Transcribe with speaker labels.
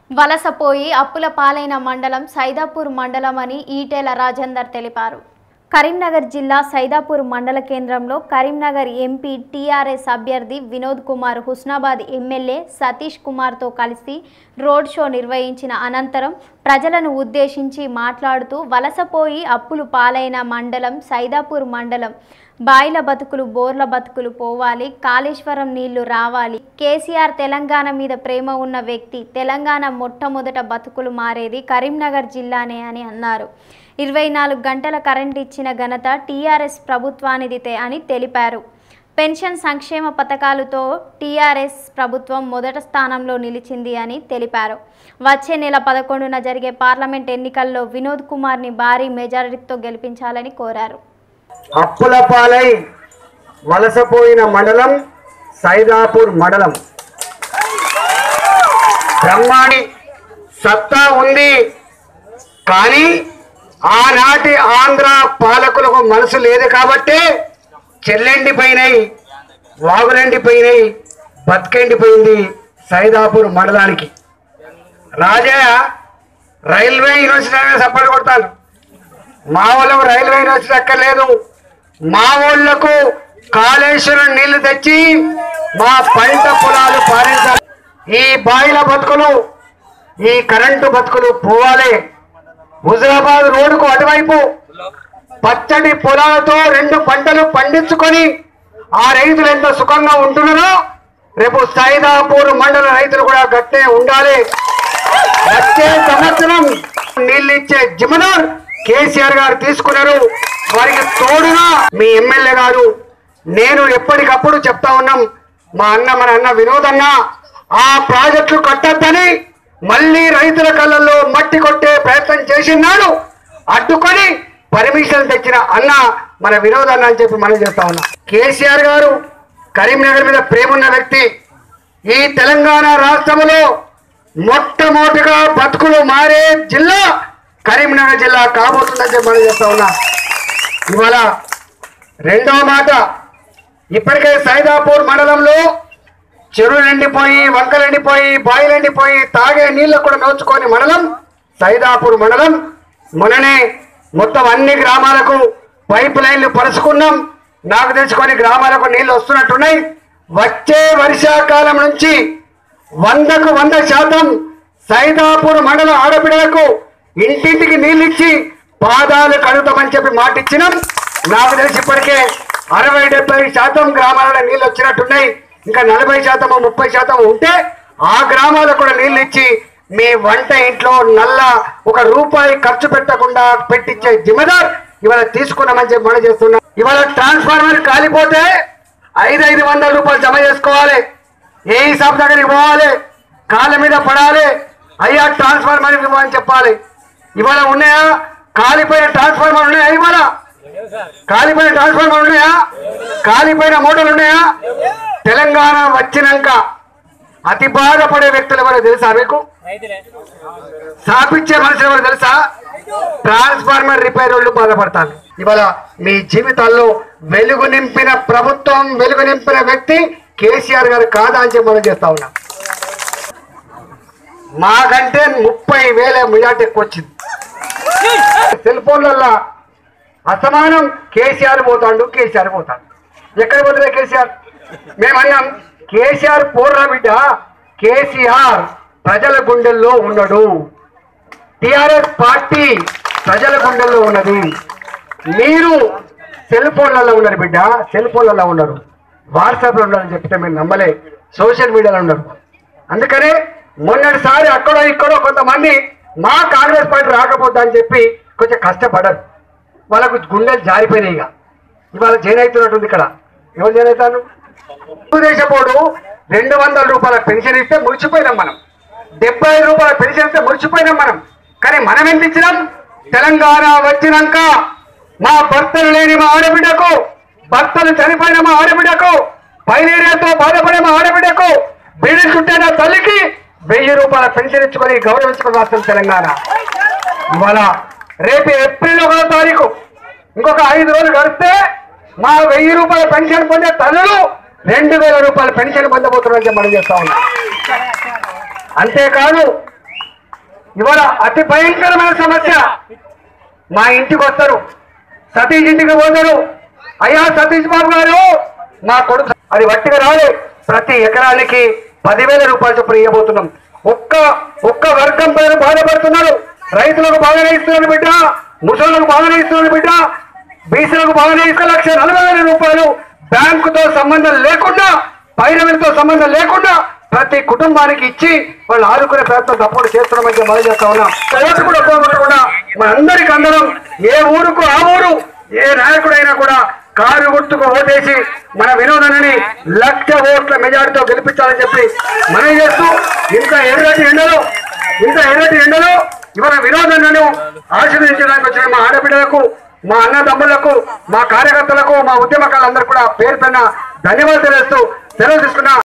Speaker 1: వలసపోయి అప్పుల పాలైన మండలం సైదాపూర్ మండలం అని ఈటెల రాజేందర్ తెలిపారు. కరీంనగర్ జిల్లా సైదాపూర్ మండల కేంద్రంలో కరీంనగర్ ఎంపీ టీఆర్ఎస్ అభ్యర్థి వినోద్ కుమార్ హుస్నాబాద్ ఎమ్మెల్యే సతీష్ కుమార్తో కలిసి రోడ్ షో నిర్వహించిన అనంతరం ప్రజలను ఉద్దేశించి మాట్లాడుతూ వలసపోయి అప్పులు పాలైన మండలం సైదాపూర్ మండలం బాయిల బతుకులు బోర్ల బతుకులు పోవాలి, కాళేశ్వరం నీళ్లు రావాలి. కేసీఆర్ తెలంగాణ మీద ప్రేమ ఉన్న వ్యక్తి. తెలంగాణ మొట్టమొదట బతుకులు మారేది కరీంనగర్ జిల్లానే అని అన్నారు. 24 గంటల కరెంట్ ఇచ్చిన ఘనత టీఆర్ఎస్ ప్రభుత్వానిదే అని తెలిపారు. పెన్షన్ సంక్షేమ పథకాలతో టీఆర్ఎస్ ప్రభుత్వం మొదటి స్థానంలో నిలిచింది అని తెలిపారు. వచ్చే నెల 11న జరిగే పార్లమెంట్ ఎన్నికల్లో వినోద్ కుమార్ని భారీ మెజారిటీతో గెలిపించాలని కోరారు.
Speaker 2: అప్పుల పాలై వలసపోయిన మండలం సైదాపూర్ మండలం. బ్రహ్మాండి సత్తా ఉంది, కానీ ఆనాటి ఆంధ్ర పాలకులకు మనసు లేదు కాబట్టి చెల్లెండిపోయినాయి, వాగులెండిపోయినాయి, బతికెండిపోయింది సైదాపూర్ మండలానికి. రాజయ్య రైల్వే యూనివర్సిటీ అనేది సపోర్ట్ కొడతాను. మా వాళ్ళకు రైల్వే యూనివర్సిటీ అక్కర్లేదు, మా ఊళ్ళకు కాళేశ్వరం నీళ్లు తెచ్చి మా పంట పొలాలు పారించాలి. ఈ బాయిల బతుకులు, ఈ కరెంటు బతుకులు పోవాలి. హుజరాబాద్ రోడ్డుకు అటువైపు పచ్చడి పొలాలతో 2 పంటలు పండించుకొని ఆ రైతులు ఎంత సుఖంగా ఉంటున్నారో రేపు సైదాపూర్ మండల రైతులు కూడా గట్టే ఉండాలి. వచ్చే సంవత్సరం నీళ్ళు ఇచ్చే జిమ్మదార్ కేసీఆర్ గారు తీసుకున్నారు. వారికి తోడుగా మీ ఎమ్మెల్యే గారు నేను ఎప్పటికప్పుడు చెప్తా ఉన్నాం. మన అన్న వినోద్ అన్న ఆ ప్రాజెక్టులు కట్టద్దని మళ్ళీ రైతుల కళ్ళల్లో మట్టి కొట్టే ప్రయత్నం చేసినాడు. అడ్డుకొని పర్మిషన్ తెచ్చిన అన్న మన వినోద్ అన్న అని చెప్పి మనం చేస్తా ఉన్నాం. కేసీఆర్ గారు కరీంనగర్ మీద ప్రేమ ఉన్న వ్యక్తి. ఈ తెలంగాణ రాష్ట్రంలో మొట్టమొదటిగా బతుకులు మారే జిల్లా కరీంనగర్ జిల్లా కాబోతుందని చెప్పి మనం చేస్తా ఉన్నా. ఇవాళ రెండవ మాట, ఇప్పటికే సైదాపూర్ మండలంలో చెరువులు ఎండిపోయి, వంకలు ఎండిపోయి, బాయిలు ఎండిపోయి, తాగే నీళ్లు కూడా నోచుకొని మండలం సైదాపూర్ మండలం. మొన్ననే మొత్తం అన్ని గ్రామాలకు పైప్ లైన్లు పరుచుకున్నాం. నాకు తెలిసి కొన్ని గ్రామాలకు నీళ్లు వస్తున్నట్టున్నాయి. వచ్చే వర్షాకాలం నుంచి 100కు 100% సైదాపూర్ మండల ఆడపిల్లలకు ఇంటింటికి నీళ్ళు ఇచ్చి పాదాలు కడుగుతామని చెప్పి మాట ఇచ్చినాం. నాకు తెలిసి ఇప్పటికే 60-70% గ్రామాలలో నీళ్ళు వచ్చినట్టున్నాయి. ఇంకా 40% 30% ఉంటే ఆ గ్రామాలకు కూడా నీళ్ళు ఇచ్చి మీ వంట ఇంట్లో నల్ల ₹1 ఖర్చు పెట్టకుండా పెట్టించే జిమ్మదార్ ఇవాళ తీసుకున్నామని చెప్పి మనం చేస్తున్నాం. ఇవాళ ట్రాన్స్ఫార్మర్ కాలిపోతే 500 రూపాయలు జమ చేసుకోవాలి. ఏ హిసాబ్ దగ్గరికి పోవాలి, కాళ్ళ మీద పడాలి, అయ్యా ట్రాన్స్ఫార్మర్ ఇవ్వమని చెప్పాలి. ఇవాళ ఉన్నాయా కాలిపోయిన ట్రాన్స్ఫార్మర్ ఉన్నాయా? ఇవాళ కాలిపోయిన ట్రాన్స్ఫార్మర్ ఉన్నాయా? కాలిపోయిన మోటార్లు ఉన్నాయా? తెలంగాణ వచ్చినాక అతి బాధపడే వ్యక్తులు ఎవరో తెలుసా మీకు? సాపించే మనుషులు ఎవరు తెలుసా? ట్రాన్స్ఫార్మర్ రిపేర్ వాళ్ళు బాధపడతారు. ఇవాళ మీ జీవితాల్లో వెలుగు నింపిన ప్రభుత్వం, వెలుగు నింపిన వ్యక్తి కేసీఆర్ గారు కాదా అని చెప్పి మనం చేస్తా ఉన్నాం. మాకంటే 30,000 మెజార్టీ ఎక్కువ వచ్చింది. సెల్ ఫోన్లలో అసమానం కేసీఆర్ పోతాడు, కేసీఆర్ పోతాడు. ఎక్కడ పోతున్నా కేసీఆర్? మేమన్నాం కేసీఆర్ పోర్రా బిడ్డ, కేసీఆర్ ప్రజల గుండెల్లో ఉన్నాడు. టిఆర్ఎస్ పార్టీ ప్రజల గుండెల్లో ఉన్నది. మీరు సెల్ ఫోన్లలో ఉన్నారు బిడ్డ, సెల్ ఫోన్లలో ఉన్నారు, వాట్సాప్లో ఉన్నారని చెప్తే మీరు నమ్మలే. సోషల్ మీడియాలో ఉన్నారు. అందుకనే మొన్నటిసారి అక్కడో ఇక్కడో కొంతమంది మా కాంగ్రెస్ పార్టీ రాకపోద్దా అని చెప్పి కొంచెం కష్టపడరు. వాళ్ళకు గుండెలు జారిపోయినాయి. ఇవాళ జైన్ అవుతున్నట్టుంది. ఇక్కడ ఎవరు జైన్ అవుతారు? తెలుగుదేశపోడు 200 రూపాయల పెన్షన్ ఇస్తే మురిచిపోయినాం మనం. 75 రూపాయల పెన్షన్ ఇస్తే మురిచిపోయినాం మనం. కానీ మనం ఎంత ఇచ్చినాం? తెలంగాణ వచ్చినాక మా భర్తలు లేని మా ఆడబిడ్డకు, భర్తలు చనిపోయిన మా ఆడబిడ్డకు, పైలేరియాతో బాధపడే మా ఆడబిడ్డకు, బిడ్డ చుట్టిన తల్లికి 1000 రూపాయల పెన్షన్ ఇచ్చుకొని గౌరవించుకుని రాష్ట్రం తెలంగాణ. ఇవాళ రేపు ఏప్రిల్ 1వ తారీఖు ఇంకొక 5 రోజులు గడిస్తే మా 1000 రూపాయల పెన్షన్ పొందే తల్లులు 2000 రూపాయల పెన్షన్ పొందబోతున్నారని మనం చేస్తా ఉన్నాం. అంతేకాదు ఇవాళ అతి భయంకరమైన సమస్య. మా ఇంటికి వస్తారు, సతీష్ ఇంటికి పోతారు, అయ్యా సతీష్ బాబు గారు మా కొడుకు, అది వట్టిగా రాలే, ప్రతి ఎకరానికి 10,000 రూపాయలు చొప్పున ఇవ్వబోతున్నాం. ఒక్క వర్గం పేరు బాధపడుతున్నారు. రైతులకు బాగానే ఇస్తున్నారు బిడ్డ, ముసళ్ళకు బాగానే ఇస్తున్నారు బిడ్డ, బీసీలకు బాగానే ఇస్తే 1,40,000 రూపాయలు బ్యాంకుతో సంబంధం లేకుండా, పైరవీలతో సంబంధం లేకుండా ప్రతి కుటుంబానికి ఇచ్చి వాళ్ళు ఆదుకునే ప్రయత్నం తప్పకుండా చేస్తున్నామని మనం చేస్తా ఉన్నాం. ఓటు కూడా పోగొట్టకుండా మనందరికీ అందరం ఏ ఊరుకు ఆ ఊరు, ఏ నాయకుడైనా కూడా కారు గుర్తుకు ఓటేసి మన వినోదాన్ని 1,00,000 ఓట్ల మెజార్టీతో గెలిపించాలని చెప్పి మనం చేస్తూ ఇంత ఎర్రటి ఎండలో ఇవాళ వినోదాన్ని ఆశీర్వదించడానికి వచ్చిన మా ఆడబిడ్డలకు, మా అన్నదమ్ములకు, మా కార్యకర్తలకు, మా ఉద్యమకారులందరూ కూడా పేరు పైన ధన్యవాదాలు తెలుస్తూ సెలవు తీసుకున్నా.